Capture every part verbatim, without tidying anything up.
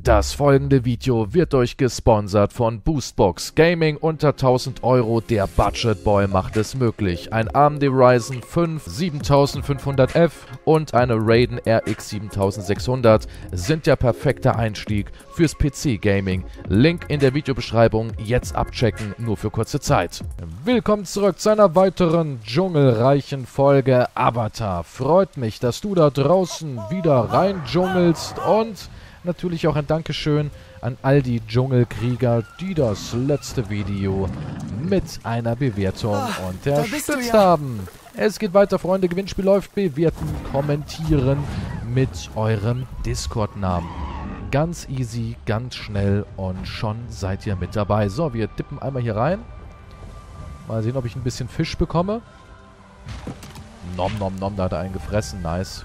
Das folgende Video wird euch gesponsert von Boostbox. Gaming unter tausend Euro, der Budget Boy macht es möglich. Ein A M D Ryzen fünf siebentausendfünfhundert F und eine Radeon R X siebentausendsechshundert sind der perfekte Einstieg fürs P C-Gaming. Link in der Videobeschreibung, jetzt abchecken, nur für kurze Zeit. Willkommen zurück zu einer weiteren dschungelreichen Folge Avatar. Freut mich, dass du da draußen wieder rein dschungelst und natürlich auch ein Dankeschön an all die Dschungelkrieger, die das letzte Video mit einer Bewertung oh, unterstützt ja. haben. Es geht weiter, Freunde. Gewinnspiel läuft. Bewerten, kommentieren mit eurem Discord-Namen. Ganz easy, ganz schnell und schon seid ihr mit dabei. So, wir tippen einmal hier rein. Mal sehen, ob ich ein bisschen Fisch bekomme. Nom, nom, nom, da hat er einen gefressen. Nice.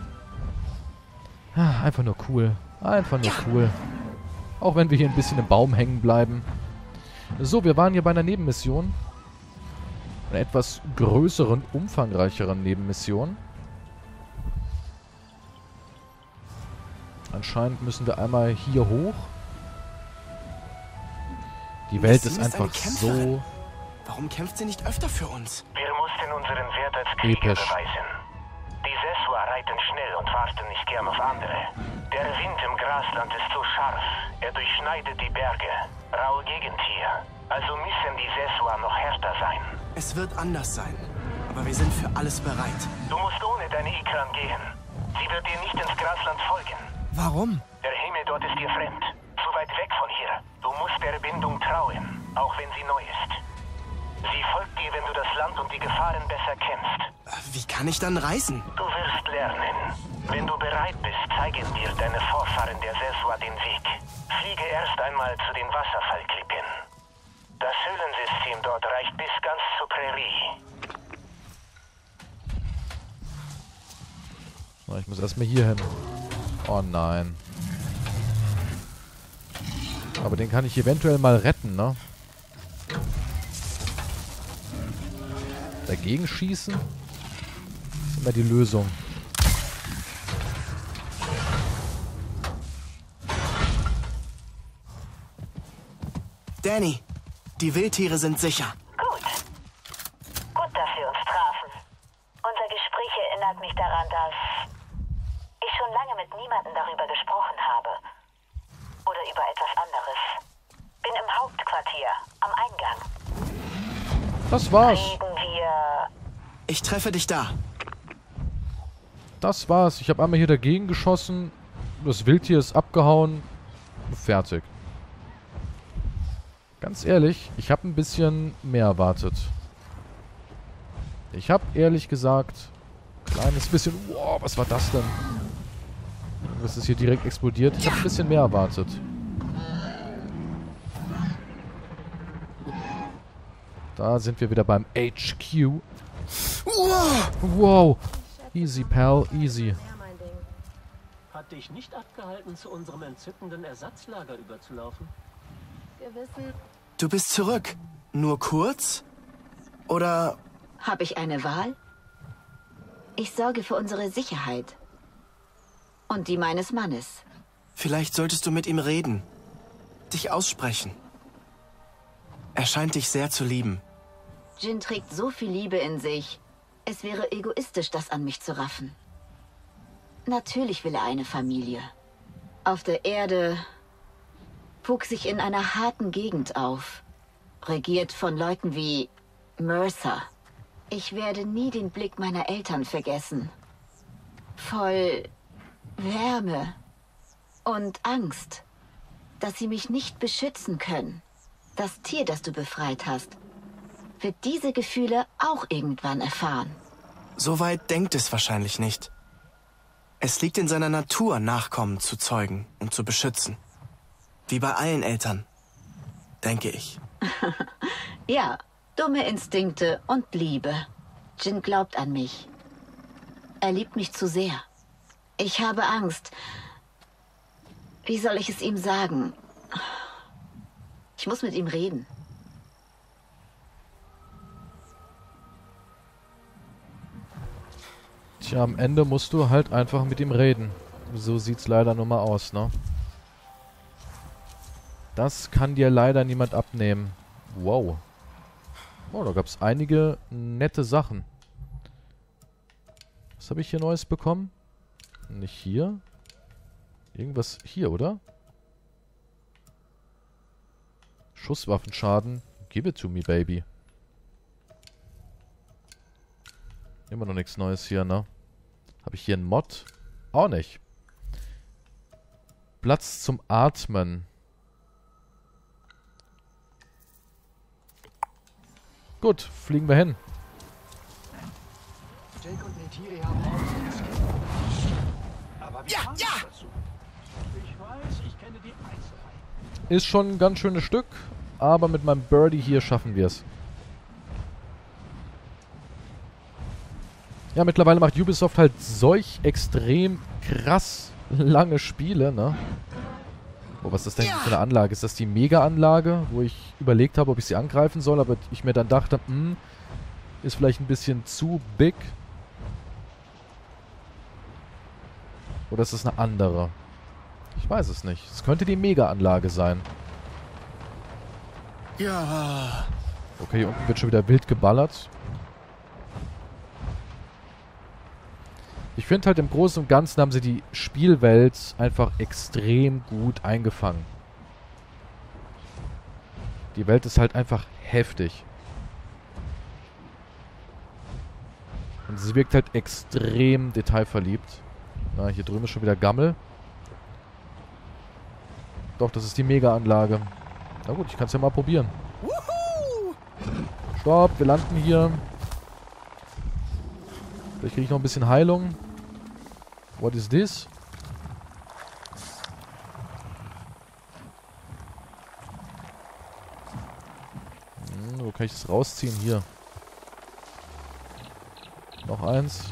Ah, einfach nur cool. Einfach nur cool. Auch wenn wir hier ein bisschen im Baum hängen bleiben. So, wir waren hier bei einer Nebenmission. Einer etwas größeren, umfangreicheren Nebenmission. Anscheinend müssen wir einmal hier hoch. Die Welt ist einfach so... Warum kämpft sie nicht öfter für uns? Wir mussten unseren Wert als Krieger episch beweisen. Die Sesua reiten schnell und warten nicht gern auf andere. Der Wind im Grasland ist so scharf, er durchschneidet die Berge. Raue Gegend hier. Also müssen die Sesua noch härter sein. Es wird anders sein, aber wir sind für alles bereit. Du musst ohne deine Ikran gehen. Sie wird dir nicht ins Grasland folgen. Warum? Der Himmel dort ist dir fremd. Zu weit weg von hier. Du musst der Bindung trauen, auch wenn sie neu ist. Sie folgt dir, wenn du das Land und die Gefahren besser kennst. Wie kann ich dann reisen? Du wirst lernen. Wenn du bereit bist, zeigen dir deine Vorfahren der Sesua den Weg. Fliege erst einmal zu den Wasserfallklippen. Das Höhlensystem dort reicht bis ganz zur Prärie. So, ich muss erstmal hier hin. Oh nein. Aber den kann ich eventuell mal retten, ne? Dagegen schießen ist immer die Lösung. Danny, die Wildtiere sind sicher. Gut. Gut, dass wir uns trafen. Unser Gespräch erinnert mich daran, dass ich schon lange mit niemandem darüber gesprochen habe. Oder über etwas anderes. Bin im Hauptquartier, am Eingang. Das war's. Reden wir... Ich treffe dich da. Das war's. Ich habe einmal hier dagegen geschossen. Das Wildtier ist abgehauen. Fertig. Ganz ehrlich, ich habe ein bisschen mehr erwartet. Ich habe ehrlich gesagt ein kleines bisschen... Wow, was war das denn? Was ist hier direkt explodiert? Ich habe ein bisschen mehr erwartet. Da sind wir wieder beim H Q. Wow. Wow. Easy, pal. Easy. Hat dich nicht abgehalten, zu unserem entzückenden Ersatzlager überzulaufen? Wir wissen... Du bist zurück. Nur kurz? Oder... Habe ich eine Wahl? Ich sorge für unsere Sicherheit. Und die meines Mannes. Vielleicht solltest du mit ihm reden. Dich aussprechen. Er scheint dich sehr zu lieben. Jin trägt so viel Liebe in sich. Es wäre egoistisch, das an mich zu raffen. Natürlich will er eine Familie. Auf der Erde wuchs ich in einer harten Gegend auf. Regiert von Leuten wie Mercer. Ich werde nie den Blick meiner Eltern vergessen. Voll Wärme und Angst, dass sie mich nicht beschützen können. Das Tier, das du befreit hast, wird diese Gefühle auch irgendwann erfahren. Soweit denkt es wahrscheinlich nicht. Es liegt in seiner Natur, Nachkommen zu zeugen und zu beschützen. Wie bei allen Eltern, denke ich. Ja, dumme Instinkte und Liebe. Jin glaubt an mich. Er liebt mich zu sehr. Ich habe Angst. Wie soll ich es ihm sagen? Ich muss mit ihm reden. Tja, am Ende musst du halt einfach mit ihm reden. So sieht's leider nur mal aus, ne? Das kann dir leider niemand abnehmen. Wow. Oh, da gab es einige nette Sachen. Was habe ich hier Neues bekommen? Nicht hier. Irgendwas hier, oder? Schusswaffenschaden. Give it to me, baby. Immer noch nichts Neues hier, ne? Habe ich hier einen Mod? Auch nicht. Platz zum Atmen. Gut, fliegen wir hin. Jake und Neytiri haben auch aber wie Ja, kam ja! es dazu? Ich weiß, ich kenne die Einzelheiten. Ist schon ein ganz schönes Stück, aber mit meinem Birdie hier schaffen wir es. Ja, mittlerweile macht Ubisoft halt solch extrem krass lange Spiele, ne? Oh, was ist das denn für eine Anlage? Ist das die Mega-Anlage, wo ich überlegt habe, ob ich sie angreifen soll, aber ich mir dann dachte, hm, ist vielleicht ein bisschen zu big. Oder ist das eine andere? Ich weiß es nicht. Es könnte die Mega-Anlage sein. Ja. Okay, hier unten wird schon wieder wild geballert. Ich finde halt im Großen und Ganzen haben sie die Spielwelt einfach extrem gut eingefangen. Die Welt ist halt einfach heftig. Und sie wirkt halt extrem detailverliebt. Na, hier drüben ist schon wieder Gammel. Doch, das ist die Mega-Anlage. Na gut, ich kann es ja mal probieren. Stopp, wir landen hier. Vielleicht kriege ich noch ein bisschen Heilung. What is this? Hm, wo kann ich das rausziehen? Hier. Noch eins.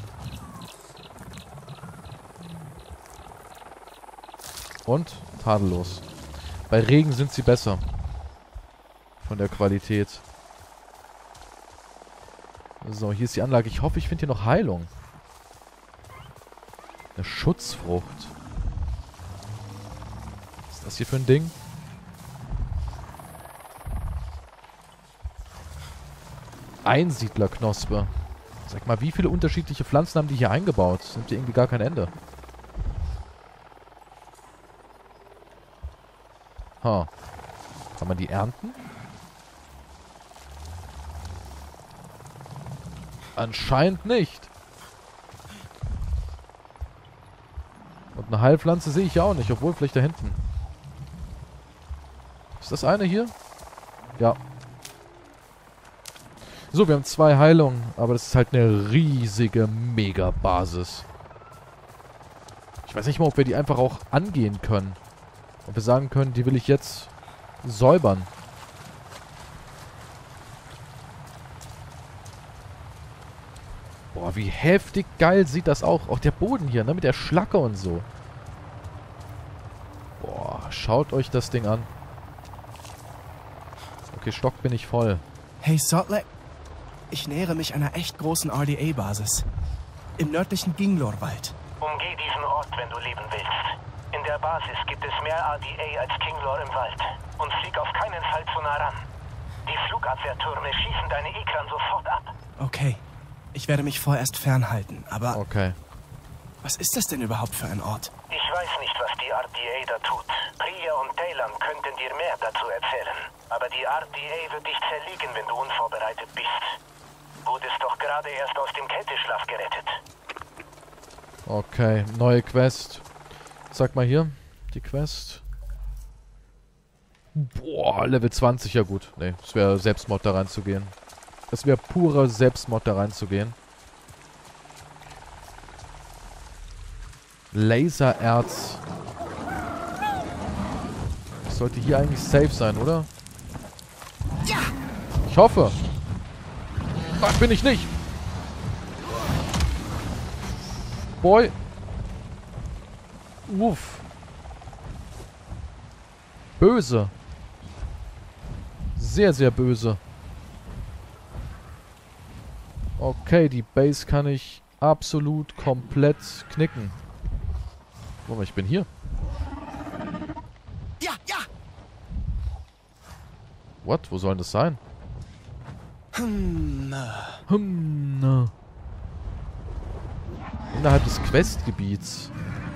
Und tadellos. Bei Regen sind sie besser. Von der Qualität. So, hier ist die Anlage. Ich hoffe, ich finde hier noch Heilung. Eine Schutzfrucht. Was ist das hier für ein Ding? Einsiedlerknospe. Sag mal, wie viele unterschiedliche Pflanzen haben die hier eingebaut? Das nimmt ja irgendwie gar kein Ende. Ha. Kann man die ernten? Anscheinend nicht. Und eine Heilpflanze sehe ich ja auch nicht, obwohl vielleicht da hinten. Ist das eine hier? Ja. So, wir haben zwei Heilungen, aber das ist halt eine riesige Mega-Basis. Ich weiß nicht mal, ob wir die einfach auch angehen können. Ob wir sagen können, die will ich jetzt säubern. Boah, wie heftig geil sieht das auch. Auch der Boden hier, ne? Mit der Schlacke und so. Boah, schaut euch das Ding an. Okay, Stock bin ich voll. Hey, Saltlake. Ich nähere mich einer echt großen R D A-Basis. Im nördlichen Ginglor-Wald. Umgeh diesen Ort, wenn du leben willst. In der Basis gibt es mehr R D A als Kinglor im Wald. Und flieg auf keinen Fall zu nah ran. Die Flugabwehrtürme schießen deine Ikran sofort ab. Okay. Ich werde mich vorerst fernhalten, aber... Okay. Was ist das denn überhaupt für ein Ort? Ich weiß nicht, was die R D A da tut. Priya und Taylor könnten dir mehr dazu erzählen. Aber die R D A wird dich zerlegen, wenn du unvorbereitet bist. Wurdest doch gerade erst aus dem Kälteschlaf gerettet. Okay, neue Quest. Sag mal hier, die Quest. Boah, Level zwanzig, ja gut. Nee, es wäre Selbstmord da reinzugehen. Es wäre purer Selbstmord da reinzugehen. Lasererz. Das sollte hier eigentlich safe sein, oder? Ja! Ich hoffe. Ach, bin ich nicht. Boy. Uff. Böse. Sehr, sehr böse. Okay, die Base kann ich absolut komplett knicken. Guck mal, ich bin hier. Ja, ja! What? Wo soll das sein? Hm, Hm, na. Innerhalb des Questgebiets.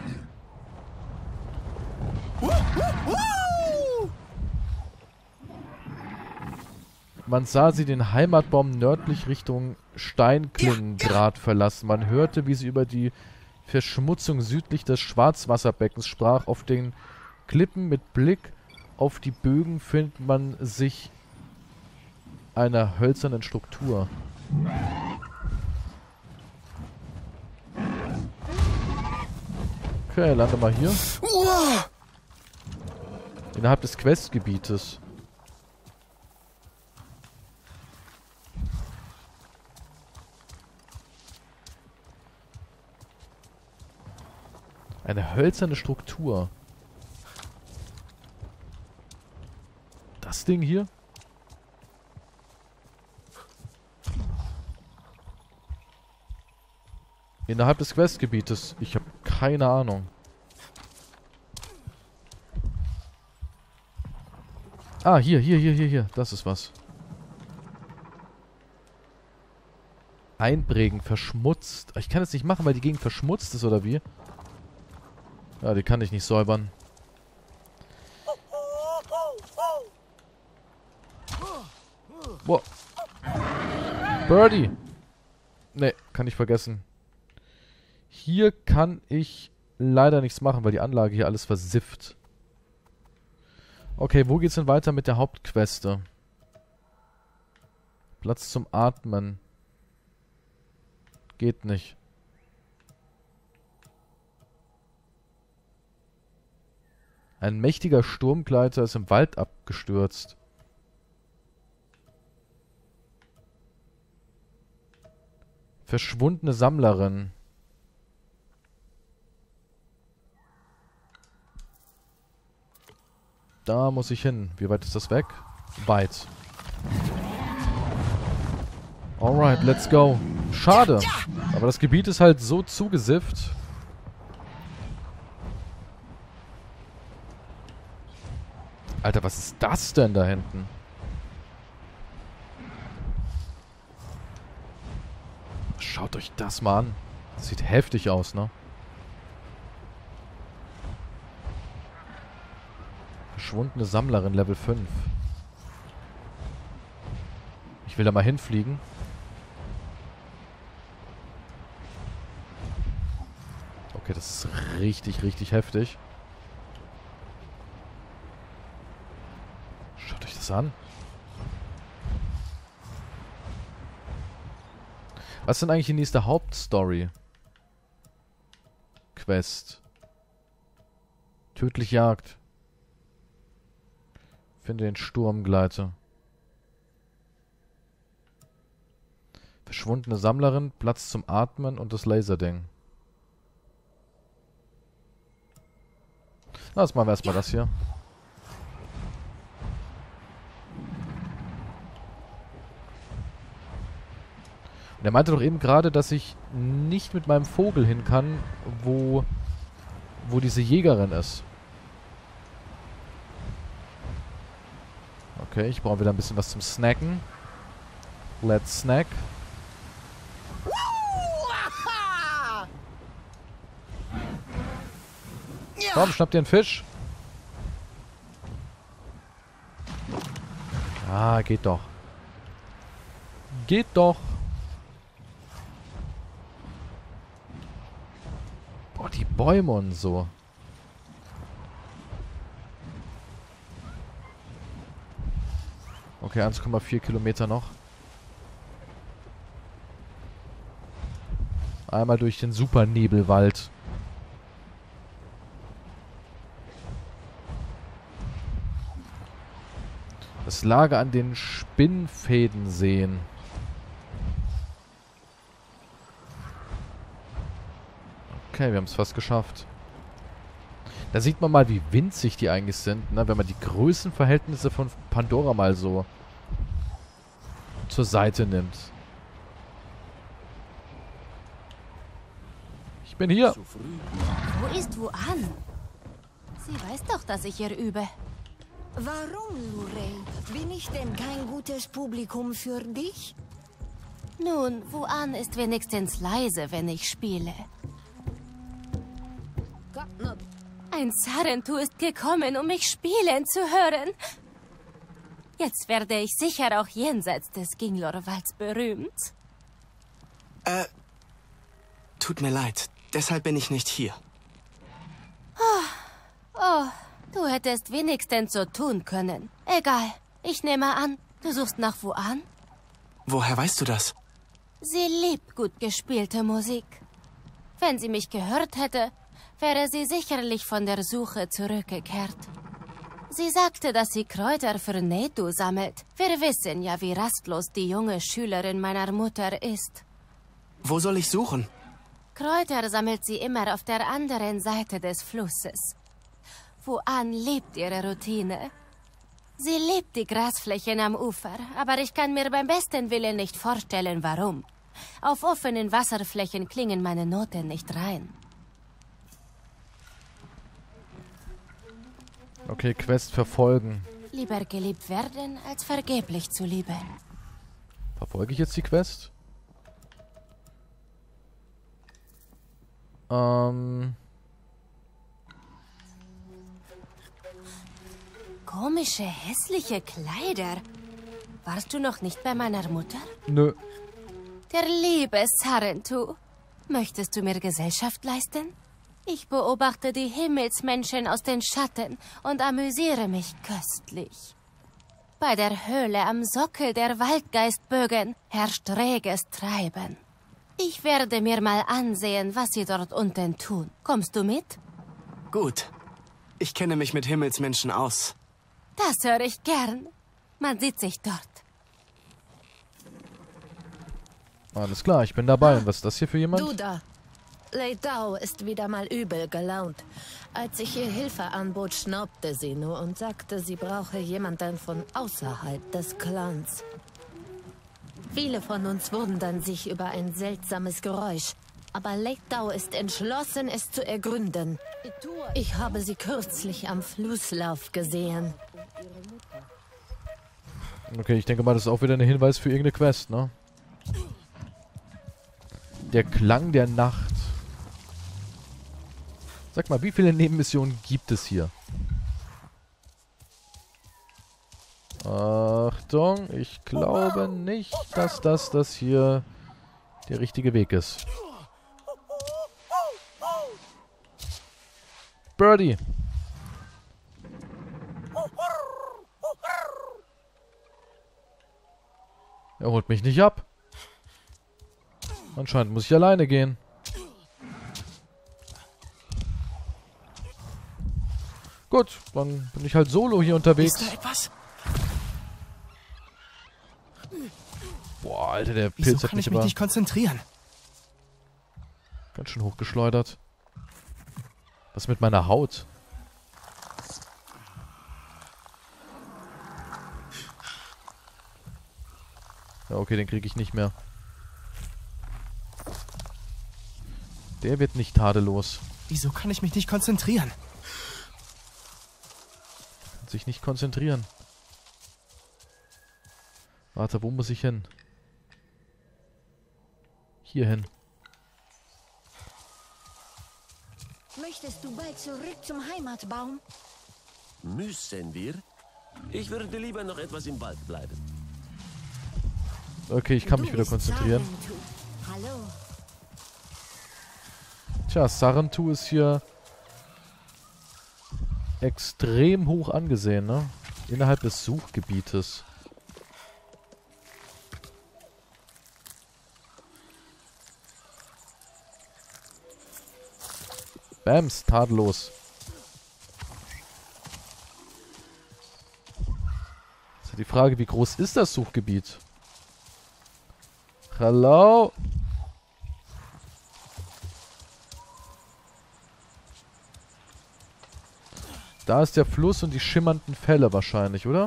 Man sah sie den Heimatbaum nördlich Richtung Steinklingengrad verlassen. Man hörte, wie sie über die Verschmutzung südlich des Schwarzwasserbeckens sprach. Auf den Klippen mit Blick auf die Bögen findet man sich einer hölzernen Struktur. Okay, lande mal hier. Innerhalb des Questgebietes. Eine hölzerne Struktur. Das Ding hier? Innerhalb des Questgebietes. Ich habe keine Ahnung. Ah, hier, hier, hier, hier, hier. Das ist was. Einprägen, verschmutzt. Ich kann es nicht machen, weil die Gegend verschmutzt ist, oder wie? Ja, die kann ich nicht säubern. Boah. Birdie. Ne, kann ich vergessen. Hier kann ich leider nichts machen, weil die Anlage hier alles versifft. Okay, wo geht's denn weiter mit der Hauptqueste? Platz zum Atmen. Geht nicht. Ein mächtiger Sturmgleiter ist im Wald abgestürzt. Verschwundene Sammlerin. Da muss ich hin. Wie weit ist das weg? Weit. Alright, let's go. Schade. Aber das Gebiet ist halt so zugesifft. Alter, was ist das denn da hinten? Schaut euch das mal an. Das sieht heftig aus, ne? Verschwundene Sammlerin, Level fünf. Ich will da mal hinfliegen. Okay, das ist richtig, richtig heftig. Schaut euch das an. Was ist denn eigentlich die nächste Hauptstory? Quest. Tödliche Jagd. Finde den Sturmgleiter. Verschwundene Sammlerin, Platz zum Atmen und das Laserding. Na, jetzt machen wir erstmal das hier. Und er meinte doch eben gerade, dass ich nicht mit meinem Vogel hin kann, wo, wo diese Jägerin ist. Okay, ich brauche wieder ein bisschen was zum Snacken. Let's snack. Komm, schnapp dir einen Fisch. Ah, geht doch. Geht doch. Boah, die Bäume und so. Okay, eins Komma vier Kilometer noch. Einmal durch den Supernebelwald. Das Lager an den Spinnfäden sehen. Okay, wir haben es fast geschafft. Da sieht man mal, wie winzig die eigentlich sind, ne? Wenn man die Größenverhältnisse von Pandora mal so zur Seite nimmt. Ich bin hier. Wo ist Wuan? Sie weiß doch, dass ich hier übe. Warum, Lurel? Bin ich denn kein gutes Publikum für dich? Nun, Wuan ist wenigstens leise, wenn ich spiele. Ein Sarentu ist gekommen, um mich spielen zu hören. Jetzt werde ich sicher auch jenseits des Ginglor-Walds berühmt. Äh, tut mir leid. Deshalb bin ich nicht hier. Oh, oh, du hättest wenigstens so tun können. Egal, ich nehme an, du suchst nach Wuan? Woher weißt du das? Sie liebt gut gespielte Musik. Wenn sie mich gehört hätte, wäre sie sicherlich von der Suche zurückgekehrt. Sie sagte, dass sie Kräuter für Netu sammelt. Wir wissen ja, wie rastlos die junge Schülerin meiner Mutter ist. Wo soll ich suchen? Kräuter sammelt sie immer auf der anderen Seite des Flusses. Wuan liebt ihre Routine. Sie liebt die Grasflächen am Ufer, aber ich kann mir beim besten Willen nicht vorstellen, warum. Auf offenen Wasserflächen klingen meine Noten nicht rein. Okay, Quest verfolgen. Lieber geliebt werden, als vergeblich zu lieben. Verfolge ich jetzt die Quest? Ähm... Komische, hässliche Kleider. Warst du noch nicht bei meiner Mutter? Nö. Der liebe Sarentu. Möchtest du mir Gesellschaft leisten? Ich beobachte die Himmelsmenschen aus den Schatten und amüsiere mich köstlich. Bei der Höhle am Sockel der Waldgeistbögen herrscht reges Treiben. Ich werde mir mal ansehen, was sie dort unten tun. Kommst du mit? Gut. Ich kenne mich mit Himmelsmenschen aus. Das höre ich gern. Man sieht sich dort. Alles klar, ich bin dabei. Und was ist das hier für jemand? Du da. Lei Dao ist wieder mal übel gelaunt. Als ich ihr Hilfe anbot, schnaubte sie nur und sagte, sie brauche jemanden von außerhalb des Clans. Viele von uns wundern sich über ein seltsames Geräusch. Aber Lei Dao ist entschlossen, es zu ergründen. Ich habe sie kürzlich am Flusslauf gesehen. Okay, ich denke mal, das ist auch wieder ein Hinweis für irgendeine Quest, ne? Der Klang der Nacht. Sag mal, wie viele Nebenmissionen gibt es hier? Achtung, ich glaube nicht, dass das, das hier der richtige Weg ist. Birdie. Er holt mich nicht ab. Anscheinend muss ich alleine gehen. Gut, dann bin ich halt solo hier unterwegs. Ist da etwas? Boah, Alter, der Wieso Pilz hat kann mich ich mich aber nicht konzentrieren? ganz schön hochgeschleudert. Was mit meiner Haut? Ja, okay, den kriege ich nicht mehr. Der wird nicht tadellos. Wieso kann ich mich nicht konzentrieren? Kann sich nicht konzentrieren. Warte, wo muss ich hin? Hier hin. Möchtest du bald zurück zum Heimatbaum? Müssen wir? Ich würde lieber noch etwas im Wald bleiben. Okay, ich kann mich Du wieder bist konzentrieren. Sarentu. Hallo. Tja, Sarentu ist hier extrem hoch angesehen, ne? Innerhalb des Suchgebietes. Bams, tadellos. Ist ja die Frage, wie groß ist das Suchgebiet? Hallo? Da ist der Fluss und die schimmernden Fälle wahrscheinlich, oder?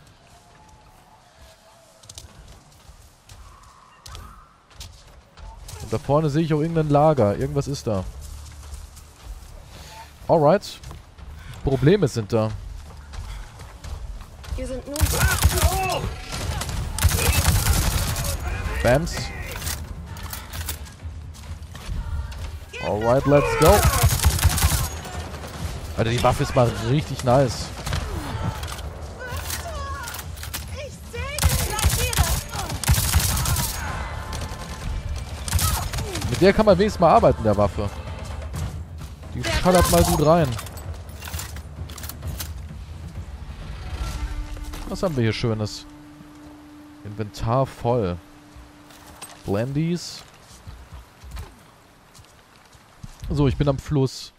Und da vorne sehe ich auch irgendein Lager. Irgendwas ist da. Alright. Probleme sind da. Wir sind nun... Bams. Alright, let's go. Alter, die Waffe ist mal richtig nice. Mit der kann man wenigstens mal arbeiten, der Waffe. Die schallert mal gut rein. Was haben wir hier Schönes? Inventar voll. Blendies. So, ich bin am Fluss.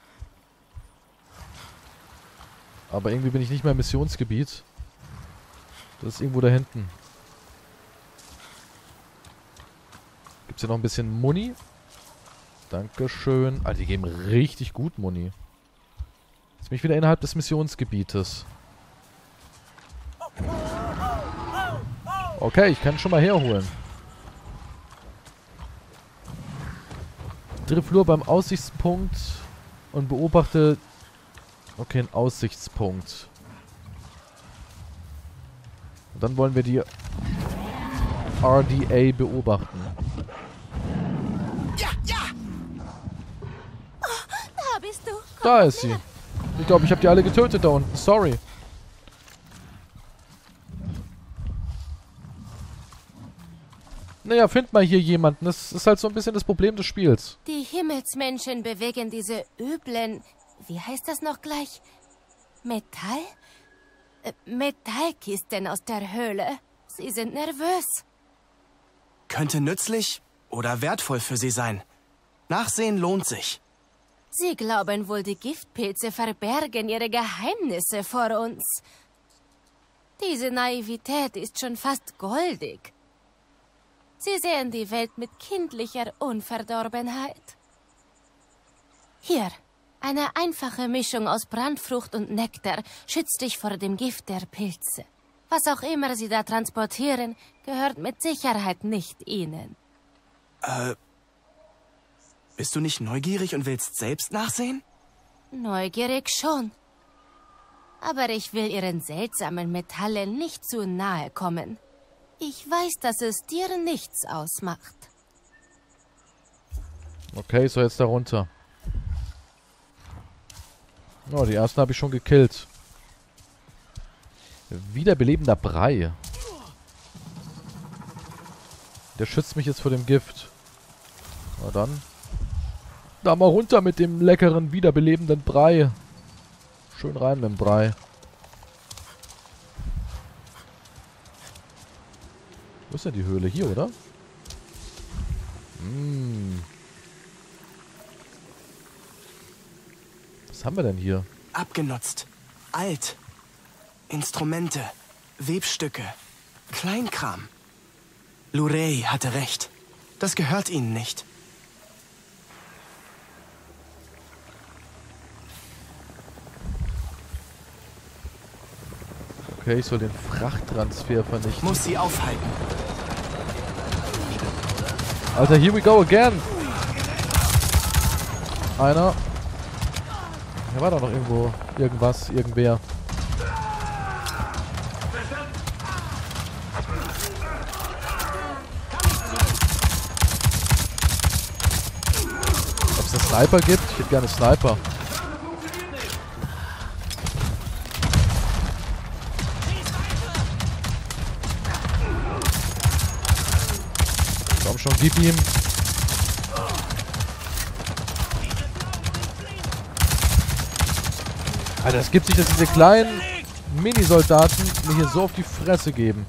Aber irgendwie bin ich nicht mehr im Missionsgebiet. Das ist irgendwo da hinten. Gibt es hier noch ein bisschen Muni? Dankeschön. Ah, die geben richtig gut Muni. Jetzt bin ich wieder innerhalb des Missionsgebietes. Okay, ich kann schon mal herholen. Dritte Flur beim Aussichtspunkt und beobachte... Okay, ein Aussichtspunkt. Und dann wollen wir die R D A beobachten. Ja, ja! Oh, da bist du. Komm, da ist sie. Ich glaube, ich habe die alle getötet da unten. Sorry. Naja, find mal hier jemanden. Das ist halt so ein bisschen das Problem des Spiels. Die Himmelsmenschen bewegen diese üblen... Wie heißt das noch gleich? Metall? Äh, Metallkisten aus der Höhle. Sie sind nervös. Könnte nützlich oder wertvoll für sie sein. Nachsehen lohnt sich. Sie glauben wohl, die Giftpilze verbergen ihre Geheimnisse vor uns. Diese Naivität ist schon fast goldig. Sie sehen die Welt mit kindlicher Unverdorbenheit. Hier, eine einfache Mischung aus Brandfrucht und Nektar schützt dich vor dem Gift der Pilze. Was auch immer sie da transportieren, gehört mit Sicherheit nicht ihnen. Äh, bist du nicht neugierig und willst selbst nachsehen? Neugierig schon. Aber ich will ihren seltsamen Metallen nicht zu nahe kommen. Ich weiß, dass es dir nichts ausmacht. Okay, so jetzt da runter. Oh, die ersten habe ich schon gekillt. Wiederbelebender Brei. Der schützt mich jetzt vor dem Gift. Na dann. Da mal runter mit dem leckeren, wiederbelebenden Brei. Schön rein mit dem Brei. Wo ist denn die Höhle? Hier, oder? Hm. Was haben wir denn hier? Abgenutzt. Alt. Instrumente. Webstücke. Kleinkram. Lurey hatte recht. Das gehört ihnen nicht. Okay, ich soll den Frachttransfer vernichten. Muss sie aufhalten. Alter, here we go again. Einer. Hier war doch noch irgendwo irgendwas, irgendwer. Ob es einen Sniper gibt? Ich hätte gerne einen Sniper. Komm schon, gib ihm. Alter, es gibt sich, dass diese kleinen Mini-Soldaten mir hier so auf die Fresse geben.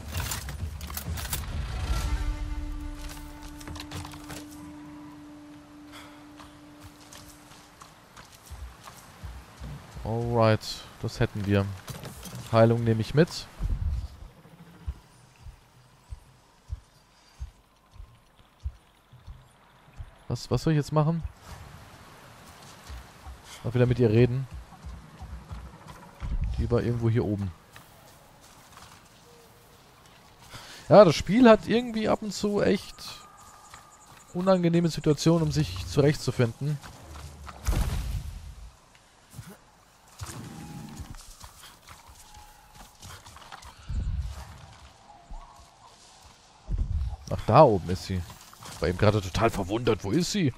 Alright, das hätten wir. Heilung nehme ich mit. Was, was soll ich jetzt machen? Auch wieder mit ihr reden. Die war irgendwo hier oben. Ja, das Spiel hat irgendwie ab und zu echt unangenehme Situationen, um sich zurechtzufinden. Ach, da oben ist sie. Ich war eben gerade total verwundert. Wo ist sie?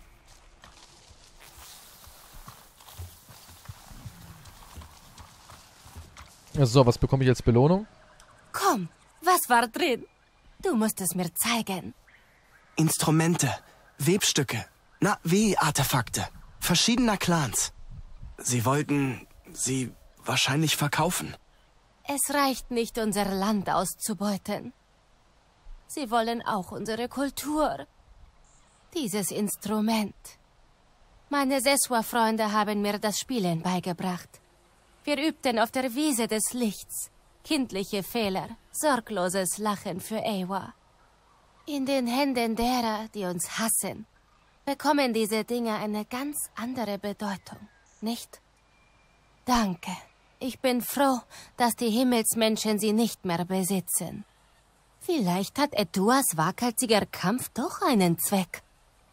So, was bekomme ich als Belohnung? Komm, was war drin? Du musst es mir zeigen. Instrumente, Webstücke, na, wie Artefakte, verschiedener Clans. Sie wollten sie wahrscheinlich verkaufen. Es reicht nicht, unser Land auszubeuten. Sie wollen auch unsere Kultur. Dieses Instrument. Meine Seswa-Freunde haben mir das Spielen beigebracht. Wir übten auf der Wiese des Lichts. Kindliche Fehler, sorgloses Lachen für Eywa. In den Händen derer, die uns hassen, bekommen diese Dinge eine ganz andere Bedeutung, nicht? Danke. Ich bin froh, dass die Himmelsmenschen sie nicht mehr besitzen. Vielleicht hat Etuas waghalsiger Kampf doch einen Zweck.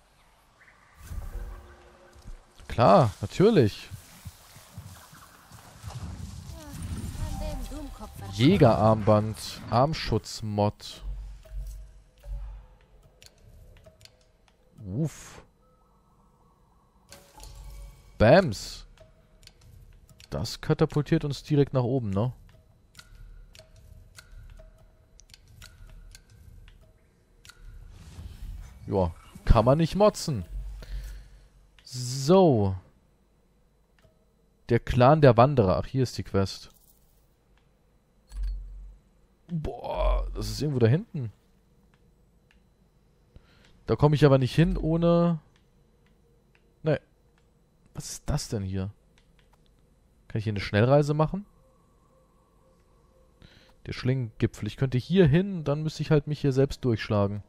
Klar, natürlich. Jägerarmband, Armschutzmod. Uff. Bams. Das katapultiert uns direkt nach oben, ne? Ja, kann man nicht motzen. So. Der Clan der Wanderer. Ach, hier ist die Quest. Boah, das ist irgendwo da hinten. Da komme ich aber nicht hin ohne... Ne. Was ist das denn hier? Kann ich hier eine Schnellreise machen? Der Schlingengipfel. Ich könnte hier hin, dann müsste ich halt mich hier selbst durchschlagen.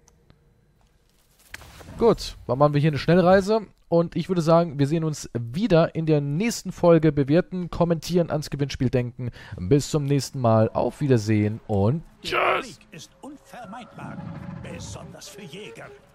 Gut, dann machen wir hier eine Schnellreise. Und ich würde sagen, wir sehen uns wieder in der nächsten Folge. Bewerten, kommentieren, ans Gewinnspiel denken. Bis zum nächsten Mal. Auf Wiedersehen und tschüss! Der Krieg ist unvermeidbar, besonders für Jäger.